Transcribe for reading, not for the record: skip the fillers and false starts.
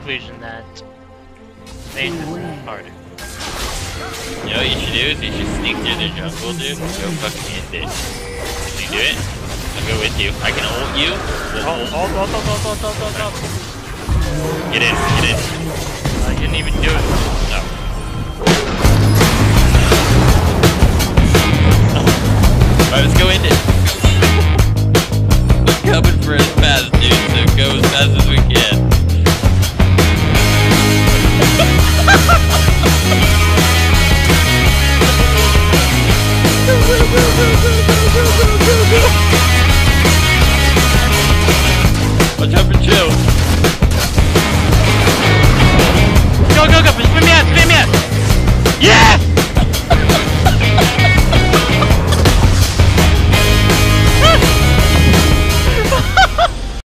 conclusion that Vayne is harder. You know what you should do is you should sneak through the jungle, dude. Go fucking end it. Can you do it? I'll go with you. I can ult you. Ult. Get in, get in. I didn't even do it. No. Alright, let's go end it. We're coming for as fast, dude, so go as fast as we can. Watch out for chill.